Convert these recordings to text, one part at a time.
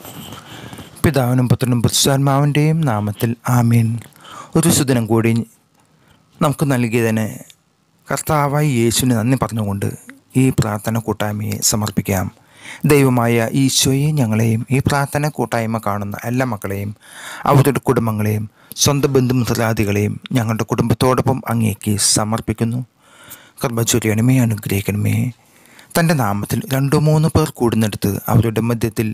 പിതാവിനും പുത്രനും പരിശുദ്ധാത്മാവിൻ്റെയും നാമത്തിൽ ആമീൻ. ഒരു സുദിനം കൂടി നമുക്ക് നൽകിയതിന് കർത്താവായ യേശുവിന് നന്ദി പറഞ്ഞുകൊണ്ട് ഈ പ്രാർത്ഥന കൂട്ടായ്മയെ സമർപ്പിക്കാം. ദൈവമായ ഈശോയെ, ഞങ്ങളെയും ഈ പ്രാർത്ഥന കൂട്ടായ്മ കാണുന്ന എല്ലാ മക്കളെയും, അവരുടെ കുടുംബങ്ങളെയും, സ്വന്തം ബന്ധുമിത്രാദികളെയും ഞങ്ങളുടെ കുടുംബത്തോടൊപ്പം അങ്ങേക്ക് സമർപ്പിക്കുന്നു. കൃപ ചൊരിയണമേ, അനുഗ്രഹിക്കണമേ. തൻ്റെ നാമത്തിൽ 2-3 പേർ കൂടുന്നിടത്ത് അവരുടെ മധ്യത്തിൽ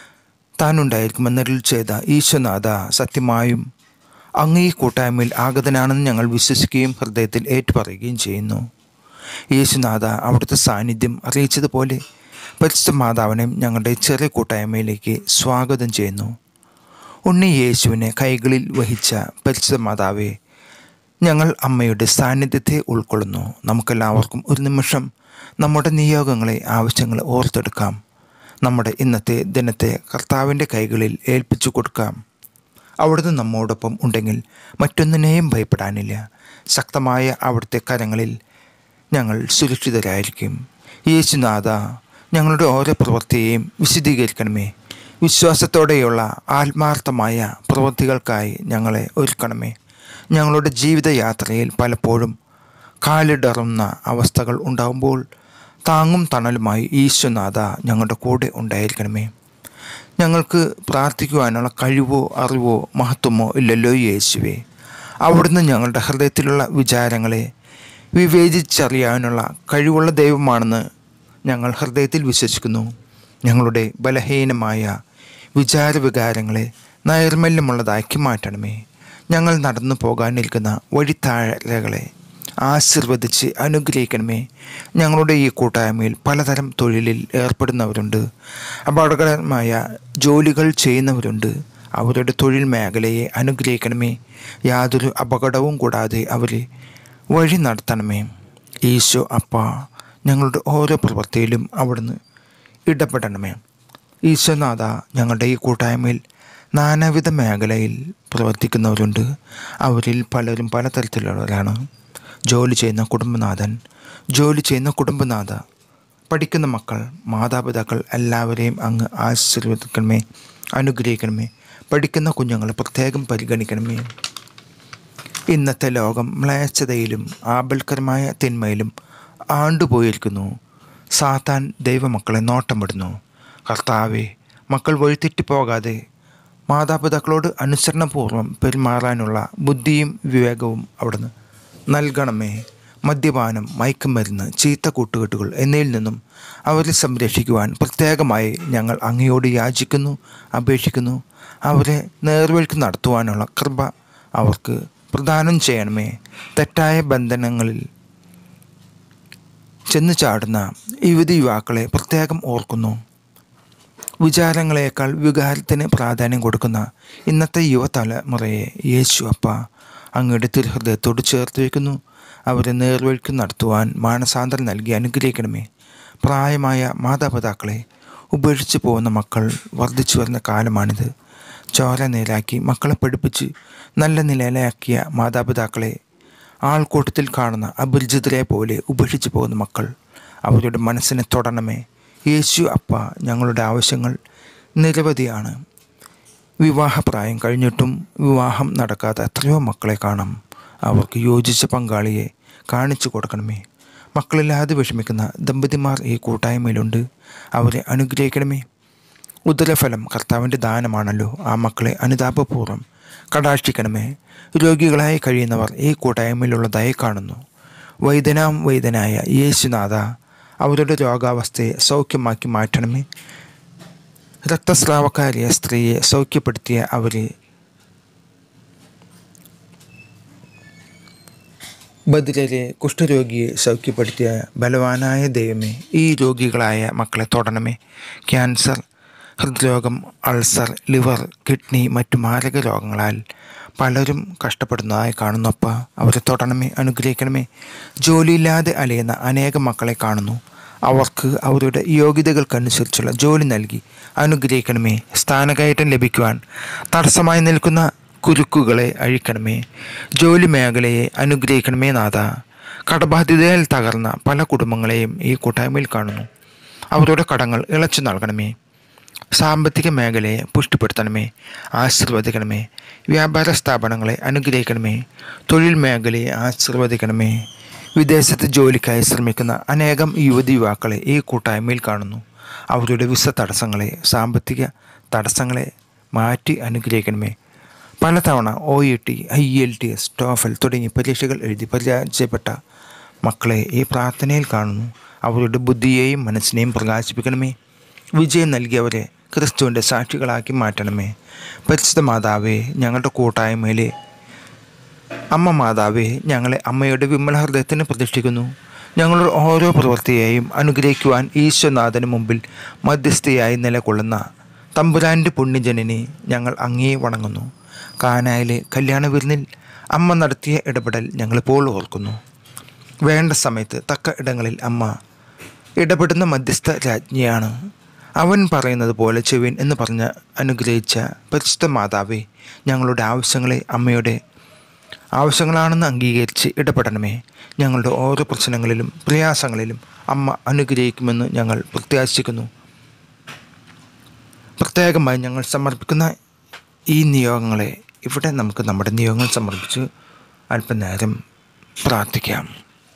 താനുണ്ടായിരിക്കുമെന്നരുൾ ചെയ്ത ഈശോനാഥ, സത്യമായും അങ്ങ് ഈ കൂട്ടായ്മയിൽ ആഗതനാണെന്ന് ഞങ്ങൾ വിശ്വസിക്കുകയും ഹൃദയത്തിൽ ഏറ്റുപറയുകയും ചെയ്യുന്നു. യേശുനാഥ, അവിടുത്തെ സാന്നിധ്യം അറിയിച്ചതുപോലെ പരിശുദ്ധ മാതാവിനെയും ഞങ്ങളുടെ ചെറിയ കൂട്ടായ്മയിലേക്ക് സ്വാഗതം ചെയ്യുന്നു. ഉണ്ണി യേശുവിനെ കൈകളിൽ വഹിച്ച പരിശുദ്ധ മാതാവെ, ഞങ്ങൾ അമ്മയുടെ സാന്നിധ്യത്തെ ഉൾക്കൊള്ളുന്നു. നമുക്കെല്ലാവർക്കും ഒരു നിമിഷം നമ്മുടെ നിയോഗങ്ങളെ, ആവശ്യങ്ങളെ ഓർത്തെടുക്കാം. നമ്മുടെ ഇന്നത്തെ ദിനത്തെ കർത്താവിൻ്റെ കൈകളിൽ ഏൽപ്പിച്ചു കൊടുക്കാം. അവിടുന്ന് നമ്മോടൊപ്പം ഉണ്ടെങ്കിൽ മറ്റൊന്നിനെയും ഭയപ്പെടാനില്ല. ശക്തമായ അവിടുത്തെ കരങ്ങളിൽ ഞങ്ങൾ സുരക്ഷിതരായിരിക്കും. യേശുനാഥ, ഞങ്ങളുടെ ഓരോ പ്രവൃത്തിയെയും വിശദീകരിക്കണമേ. വിശ്വാസത്തോടെയുള്ള ആത്മാർത്ഥമായ പ്രവൃത്തികൾക്കായി ഞങ്ങളെ ഒരുക്കണമേ. ഞങ്ങളുടെ ജീവിതയാത്രയിൽ പലപ്പോഴും കാലിടറുന്ന അവസ്ഥകൾ ഉണ്ടാകുമ്പോൾ താങ്ങും തണലുമായി ഈശോനാഥ ഞങ്ങളുടെ കൂടെ ഉണ്ടായിരിക്കണമേ. ഞങ്ങൾക്ക് പ്രാർത്ഥിക്കുവാനുള്ള കഴിവോ അറിവോ മഹത്വമോ ഇല്ലല്ലോ യേശുവേ. അവിടുന്ന് ഞങ്ങളുടെ ഹൃദയത്തിലുള്ള വിചാരങ്ങളെ വിവേചിച്ചറിയാനുള്ള കഴിവുള്ള ദൈവമാണെന്ന് ഞങ്ങൾ ഹൃദയത്തിൽ വിശ്വസിക്കുന്നു. ഞങ്ങളുടെ ബലഹീനമായ വിചാരവികാരങ്ങളെ നൈർമല്യമുള്ളതാക്കി മാറ്റണമേ. ഞങ്ങൾ നടന്നു പോകാനിരിക്കുന്ന വഴിത്താഴകളെ ആശീർവദിച്ച് അനുഗ്രഹിക്കണമേ. ഞങ്ങളുടെ ഈ കൂട്ടായ്മയിൽ പലതരം തൊഴിലിൽ ഏർപ്പെടുന്നവരുണ്ട്, അപകടകരമായ ജോലികൾ ചെയ്യുന്നവരുണ്ട്. അവരുടെ തൊഴിൽ മേഖലയെ അനുഗ്രഹിക്കണമേ. യാതൊരു അപകടവും കൂടാതെ അവരെ വഴി നടത്തണമേ. ഈശോ അപ്പ, ഞങ്ങളുടെ ഓരോ പ്രവൃത്തിയിലും അവിടുന്ന് ഇടപെടണമേ. ഈശോനാഥ, ഞങ്ങളുടെ ഈ കൂട്ടായ്മയിൽ നാനാവിധ മേഖലയിൽ പ്രവർത്തിക്കുന്നവരുണ്ട്. അവരിൽ പലരും പലതരത്തിലുള്ളവരാണ്. ജോലി ചെയ്യുന്ന കുടുംബനാഥ, പഠിക്കുന്ന മക്കൾ, മാതാപിതാക്കൾ എല്ലാവരെയും അങ്ങ് ആശീർവദിക്കണമേ, അനുഗ്രഹിക്കണമേ. പഠിക്കുന്ന കുഞ്ഞുങ്ങളെ പ്രത്യേകം പരിഗണിക്കണമേ. ഇന്നത്തെ ലോകം മ്ലേച്ഛതയിലും ആപൽക്കരമായ തിന്മയിലും ആണ്ടുപോയിരിക്കുന്നു. സാത്താൻ ദൈവമക്കളെ നോട്ടമിടുന്നു. കർത്താവെ, മക്കൾ വഴിതെറ്റിപ്പോകാതെ മാതാപിതാക്കളോട് അനുസരണപൂർവ്വം പെരുമാറാനുള്ള ബുദ്ധിയും വിവേകവും അവിടുന്ന് നൽകണമേ. മദ്യപാനം, മയക്കുമരുന്ന്, ചീത്ത കൂട്ടുകെട്ടുകൾ എന്നിവയിൽ നിന്നും അവരെ സംരക്ഷിക്കുവാൻ പ്രത്യേകമായി ഞങ്ങൾ അങ്ങയോട് യാചിക്കുന്നു, അപേക്ഷിക്കുന്നു. അവരെ നേർവഴിക്ക് നടത്തുവാനുള്ള കൃപ അവർക്ക് പ്രദാനം ചെയ്യണമേ. തെറ്റായ ബന്ധനങ്ങളിൽ ചെന്നു ചാടുന്ന യുവതിയുവാക്കളെ പ്രത്യേകം ഓർക്കുന്നു. വിചാരങ്ങളേക്കാൾ വികാരത്തിന് പ്രാധാന്യം കൊടുക്കുന്ന ഇന്നത്തെ യുവതലമുറയെ യേശു അപ്പ അങ്ങയുടെ തിരുഹൃദയത്തോട് ചേർത്ത് വയ്ക്കുന്നു. അവരെ നേർവഴിക്ക് നടത്തുവാൻ മാനസാന്തരം നൽകി അനുഗ്രഹിക്കണമേ. പ്രായമായ മാതാപിതാക്കളെ ഉപേക്ഷിച്ച് പോകുന്ന മക്കൾ വർദ്ധിച്ചു വരുന്ന കാലമാണിത്. ചോര നേരാക്കി മക്കളെ പഠിപ്പിച്ച് നല്ല നിലയിലാക്കിയ മാതാപിതാക്കളെ ആൾക്കൂട്ടത്തിൽ കാണുന്ന അപരിചിതരെ പോലെ ഉപേക്ഷിച്ച് പോകുന്ന മക്കൾ, അവരുടെ മനസ്സിനെ തൊടണമേ. യേശു അപ്പ, ഞങ്ങളുടെ ആവശ്യങ്ങൾ നിരവധിയാണ്. വിവാഹപ്രായം കഴിഞ്ഞിട്ടും വിവാഹം നടക്കാത്ത എത്രയോ മക്കളെ കാണാം. അവർക്ക് യോജിച്ച പങ്കാളിയെ കാണിച്ചു കൊടുക്കണമേ. മക്കളില്ലാതെ വിഷമിക്കുന്ന ദമ്പതിമാർ ഈ കൂട്ടായ്മയിലുണ്ട്. അവരെ അനുഗ്രഹിക്കണമേ. ഉദരഫലം കർത്താവിൻ്റെ ദാനമാണല്ലോ. ആ മക്കളെ അനുതാപപൂർവ്വം കടാക്ഷിക്കണമേ. രോഗികളായി കഴിയുന്നവർ ഈ കൂട്ടായ്മയിലുള്ളതായി കാണുന്നു. വൈദ്യനായ യേശുനാഥ, അവരുടെ രോഗാവസ്ഥയെ സൗഖ്യമാക്കി മാറ്റണമേ. രക്തസ്രാവക്കാരിയ സ്ത്രീയെ സൗഖ്യപ്പെടുത്തിയ അവരെ ബദിരരെ കുഷ്ഠരോഗിയെ സൗഖ്യപ്പെടുത്തിയ ബലവാനായ ദൈവമേ, ഈ രോഗികളായ മക്കളെ തൊടണമേ. ക്യാൻസർ, ഹൃദ്രോഗം, അൾസർ, ലിവർ, കിഡ്നി, മറ്റു മാരക രോഗങ്ങളാൽ പലരും കഷ്ടപ്പെടുന്നതായി കാണുന്നപ്പ അവരെ തൊടണമേ, അനുഗ്രഹിക്കണമേ. ജോലിയില്ലാതെ അലയുന്ന അനേകം മക്കളെ കാണുന്നു. അവർക്ക് അവരുടെ യോഗ്യതകൾക്കനുസരിച്ചുള്ള ജോലി നൽകി അനുഗ്രഹിക്കണമേ. സ്ഥാനകയറ്റം ലഭിക്കുവാൻ തടസ്സമായി നിൽക്കുന്ന കുരുക്കുകളെ അഴിക്കണമേ. ജോലി മേഖലയെ അനുഗ്രഹിക്കണമേ നാഥ. കടബാധ്യതയിൽ തകർന്ന പല കുടുംബങ്ങളെയും ഈ കൂട്ടായ്മയിൽ കാണുന്നു. അവരുടെ കടങ്ങൾ ഇളച്ചു നൽകണമേ. സാമ്പത്തിക മേഖലയെ പുഷ്ടിപ്പെടുത്തണമേ, ആശീർവദിക്കണമേ. വ്യാപാര സ്ഥാപനങ്ങളെ അനുഗ്രഹിക്കണമേ, തൊഴിൽ മേഖലയെ ആശീർവദിക്കണമേ. വിദേശത്ത് ജോലിക്കായി ശ്രമിക്കുന്ന അനേകം യുവതി-യുവാക്കളെ ഈ കൂട്ടായ്മയിൽ കാണുന്നു. അവരുടെ വിസ തടസ്സങ്ങളെ, സാമ്പത്തിക തടസ്സങ്ങളെ മാറ്റി അനുഗ്രഹിക്കണമേ. പലതവണ OET, IELTS, TOEFL തുടങ്ങിയ പരീക്ഷകൾ എഴുതി പരാജയപ്പെട്ട മക്കളെ ഈ പ്രാർത്ഥനയിൽ കാണുന്നു. അവരുടെ ബുദ്ധിയെയും മനസ്സിനെയും പ്രകാശിപ്പിക്കണമേ. വിജയം നൽകിയവരെ ക്രിസ്തുവിൻ്റെ സാക്ഷികളാക്കി മാറ്റണമേ. പരിശുദ്ധ മാതാവേ, ഞങ്ങളുടെ കൂട്ടായ്മയിലെ അമ്മ മാതാവേ, ഞങ്ങളെ അമ്മയുടെ വിമല ഹൃദയത്തിന് പ്രതിഷ്ഠിക്കുന്നു. ഞങ്ങളുടെ ഓരോ പ്രവൃത്തിയെയും അനുഗ്രഹിക്കുവാൻ ഈശ്വനാഥന് മുമ്പിൽ മധ്യസ്ഥയായി നിലകൊള്ളുന്ന തമ്പുരാൻ്റെ പുണ്യജനനെ ഞങ്ങൾ അങ്ങേ വണങ്ങുന്നു. കാനായിലെ കല്യാണ വിരുന്നിൽ അമ്മ നടത്തിയ ഇടപെടൽ ഞങ്ങളിപ്പോൾ ഓർക്കുന്നു. വേണ്ട സമയത്ത് തക്ക ഇടങ്ങളിൽ അമ്മ ഇടപെടുന്ന മധ്യസ്ഥ രാജ്ഞിയാണ്. അവൻ പറയുന്നത് പോലെ ചെവിൻ എന്ന് പറഞ്ഞ് അനുഗ്രഹിച്ച പരിശുദ്ധ മാതാവേ, ഞങ്ങളുടെ ആവശ്യങ്ങളെ അമ്മയുടെ ആവശ്യങ്ങളാണെന്ന് അംഗീകരിച്ച് ഇടപെടണമേ. ഞങ്ങളുടെ ഓരോ പ്രശ്നങ്ങളിലും പ്രയാസങ്ങളിലും അമ്മ അനുഗ്രഹിക്കുമെന്ന് ഞങ്ങൾ പ്രത്യാശിക്കുന്നു. പ്രത്യേകമായി ഞങ്ങൾ സമർപ്പിക്കുന്ന ഈ നിയോഗങ്ങളെ ഇവിടെ നമുക്ക് നമ്മുടെ നിയോഗങ്ങൾ സമർപ്പിച്ച് അല്പനേരം പ്രാർത്ഥിക്കാം.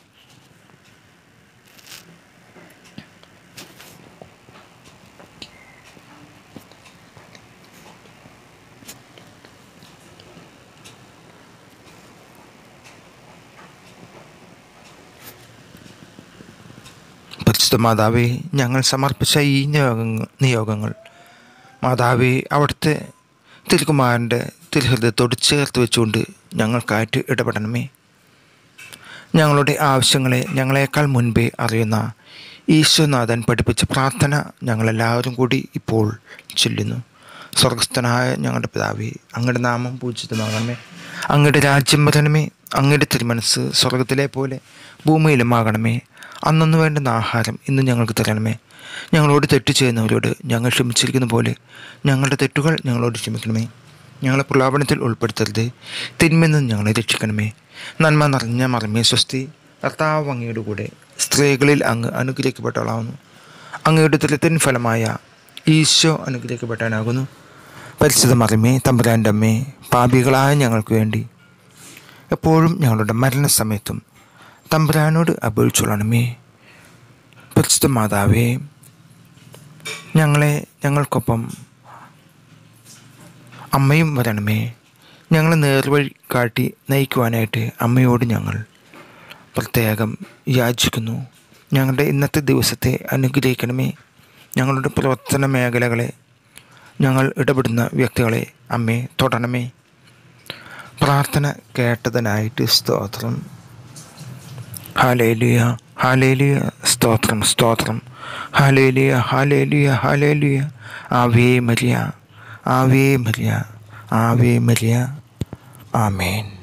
പരിശുദ്ധ മാതാവേ, ഞങ്ങൾ സമർപ്പിച്ച ഈ നിയോഗങ്ങൾ മാതാവേ അവിടുത്തെ തിരുകുമാരൻ്റെ തിരുഹൃദയത്തോട് ചേർത്ത് വെച്ചുകൊണ്ട് ഞങ്ങൾക്കായിട്ട് ഇടപെടണമേ. ഞങ്ങളുടെ ആവശ്യങ്ങളെ ഞങ്ങളെക്കാൾ മുൻപേ അറിയുന്ന ഈശ്വനാഥൻ പഠിപ്പിച്ച പ്രാർത്ഥന ഞങ്ങളെല്ലാവരും കൂടി ഇപ്പോൾ ചൊല്ലുന്നു. സ്വർഗസ്ഥനായ ഞങ്ങളുടെ പിതാവേ, അങ്ങയുടെ നാമം പൂജിതമാകണമേ. അങ്ങയുടെ രാജ്യം വരണമേ. അങ്ങയുടെ തിരുമനസ്സ് സ്വർഗത്തിലെ പോലെ ഭൂമിയിലുമാകണമേ. അന്നു വേണ്ടുന്ന ആഹാരം ഇന്ന് ഞങ്ങൾക്ക് തരണമേ. ഞങ്ങളോട് തെറ്റ് ചെയ്യുന്നവരോട് ഞങ്ങൾ ക്ഷമിച്ചിരിക്കുന്ന പോലെ ഞങ്ങളുടെ തെറ്റുകൾ ഞങ്ങളോട് ക്ഷമിക്കണമേ. ഞങ്ങളെ പ്രലോഭനത്തിൽ ഉൾപ്പെടുത്തരുത്, തിന്മയിൽ നിന്ന് ഞങ്ങളെ രക്ഷിക്കണമേ. നന്മ നിറഞ്ഞ മറിമേ സ്വസ്തി, കർത്താവ് അങ്ങയുടെ കൂടെ സ്ത്രീകളിൽ അങ്ങ് അനുഗ്രഹിക്കപ്പെട്ടവളാകുന്നു. അങ്ങയുടെ ഉദരത്തിൻ ഫലമായ ഈശോ അനുഗ്രഹിക്കപ്പെട്ടവനാകുന്നു. പരിശുദ്ധ മറിമേ, തമ്പുരാൻ്റെ അമ്മേ, പാപികളായ ഞങ്ങൾക്ക് വേണ്ടി എപ്പോഴും ഞങ്ങളുടെ മരണസമയത്തും തമ്പുരാനോട് അപേക്ഷിച്ചുകൊള്ളണമേ. പരിശുദ്ധ മാതാവേ, ഞങ്ങൾക്കൊപ്പം അമ്മയും വരണമേ. ഞങ്ങളെ നേർവഴി കാട്ടി നയിക്കുവാനായിട്ട് അമ്മയോട് ഞങ്ങൾ പ്രത്യേകം യാചിക്കുന്നു. ഞങ്ങളുടെ ഇന്നത്തെ ദിവസത്തെ അനുഗ്രഹിക്കണമേ. ഞങ്ങളുടെ പ്രവർത്തന മേഖലകളെ, ഞങ്ങൾ ഇടപെടുന്ന വ്യക്തികളെ അമ്മേ തൊടണമേ. പ്രാർത്ഥന കേട്ടതിനായിട്ട് സ്തോത്രം. ഹല്ലേലൂയ, ഹല്ലേലൂയ, സ്തോത്രം, സ്തോത്രം. ഹല്ലേലൂയ, ഹല്ലേലൂയ, ഹല്ലേലൂയ. ആവേ മരിയ, ആവേ മരിയ, ആവേ മരിയ. ആമേൻ.